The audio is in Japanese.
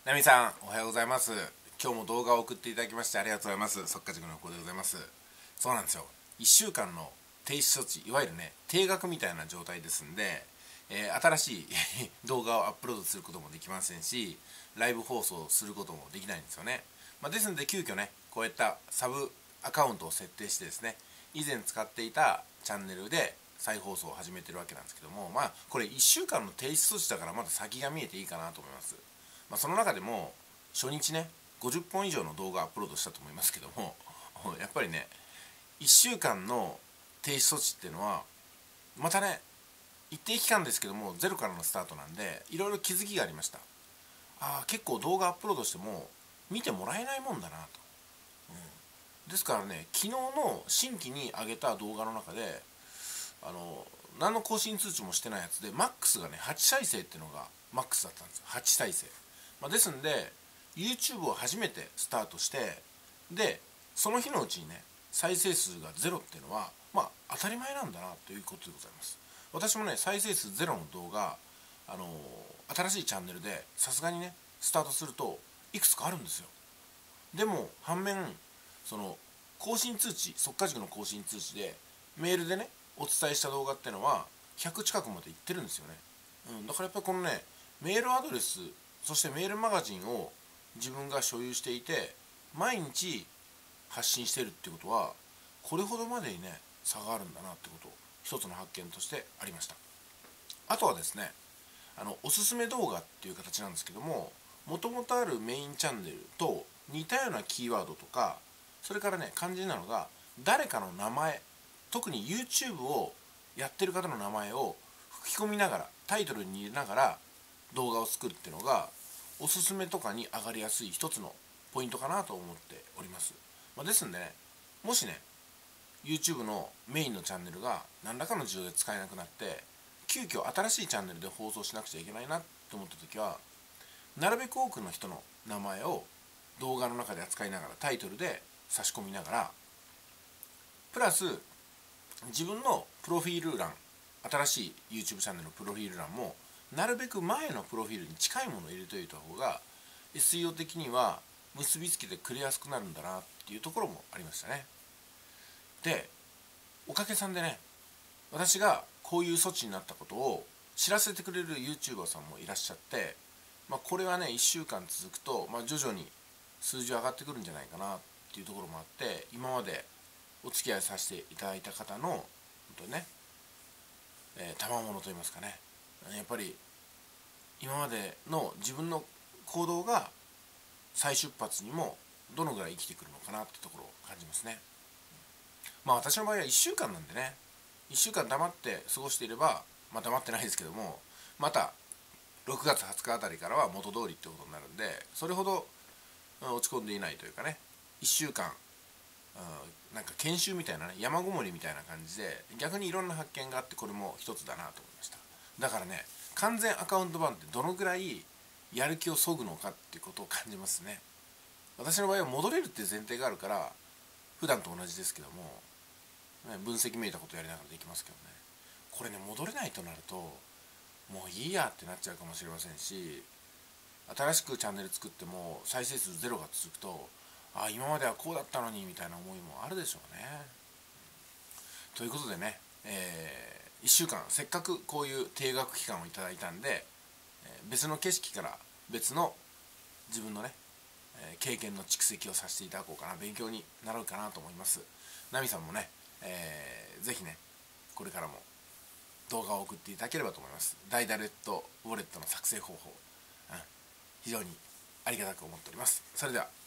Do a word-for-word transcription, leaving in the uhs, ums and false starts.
ナミさん、おはようございます。今日も動画を送っていただきましてありがとうございます。速稼塾の方でございます。そうなんですよ。いっしゅうかんの停止措置、いわゆるね、停学みたいな状態ですんで、えー新しい動画をアップロードすることもできませんし、ライブ放送することもできないんですよね。まあ、ですので、急遽ね、こういったサブアカウントを設定してですね、以前使っていたチャンネルで再放送を始めてるわけなんですけども、まあ、これいっしゅうかんの停止措置だからまだ先が見えていいかなと思います。まあ、その中でも初日ねごじゅっぽん以上の動画アップロードしたと思いますけどもやっぱりねいっしゅうかんの停止措置っていうのはまたね一定期間ですけどもゼロからのスタートなんでいろいろ気づきがありました。ああ結構動画アップロードしても見てもらえないもんだなと、うん、ですからね昨日の新規に上げた動画の中であの何の更新通知もしてないやつでマックスがねはち再生っていうのがマックスだったんですよ。はち再生、まあ、ですんで YouTube を初めてスタートしてでその日のうちにね再生数がゼロっていうのはまあ当たり前なんだなということでございます。私もね再生数ゼロの動画あのー、新しいチャンネルでさすがにねスタートするといくつかあるんですよ。でも反面その更新通知速稼塾の更新通知でメールでねお伝えした動画ってのはひゃく近くまでいってるんですよね、うん、だからやっぱりこのねメールアドレスそしてメールマガジンを自分が所有していて毎日発信してるってことはこれほどまでにね差があるんだなってこと一つの発見としてありました。あとはですねあのおすすめ動画っていう形なんですけどももともとあるメインチャンネルと似たようなキーワードとかそれからね肝心なのが誰かの名前特に YouTube をやってる方の名前を吹き込みながらタイトルに入れながら動画を作るっていうのがおすすめとかに上がりやすい一つのポイントかなと思っております、まあ、ですんでねもしね YouTube のメインのチャンネルが何らかの事情で使えなくなって急遽新しいチャンネルで放送しなくちゃいけないなと思った時はなるべく多くの人の名前を動画の中で扱いながらタイトルで差し込みながらプラス自分のプロフィール欄新しい YouTube チャンネルのプロフィール欄もなるべく前のプロフィールに近いものを入れておいた方が エスイーオー 的には結びつけてくれやすくなるんだなっていうところもありましたね。でおかげさんでね私がこういう措置になったことを知らせてくれる YouTuber さんもいらっしゃって、まあ、これはねいっしゅうかん続くと、まあ、徐々に数字上がってくるんじゃないかなっていうところもあって今までお付き合いさせていただいた方の本当にね、えー、賜物といいますかねやっぱり今までの自分の行動が再出発にもどのぐらい生きてくるのかなってところを感じますね。まあ私の場合はいっしゅうかんなんでねいっしゅうかん黙って過ごしていればまあ黙ってないですけどもまたろくがつはつかあたりからは元通りってことになるんでそれほど落ち込んでいないというかねいっしゅうかんなんか研修みたいなね山ごもりみたいな感じで逆にいろんな発見があってこれも一つだなと思いました。だからね完全アカウント版ってどのぐらいやる気をそぐのかっていうことを感じますね。私の場合は戻れるっていう前提があるから普段と同じですけども、ね、分析めいたことやりながらできますけどねこれね戻れないとなるともういいやってなっちゃうかもしれませんし新しくチャンネル作っても再生数ゼロが続くとあ今まではこうだったのにみたいな思いもあるでしょうね。ということでね、えー、いっしゅうかんせっかくこういう定額期間をいただいたんで、えー、別の景色から別の自分のね、えー、経験の蓄積をさせていただこうかな勉強になるかなと思います。ナミさんもね、えー、ぜひねこれからも動画を送っていただければと思います。ダイダレットウォレットの作成方法、うん、非常にありがたく思っております。それでは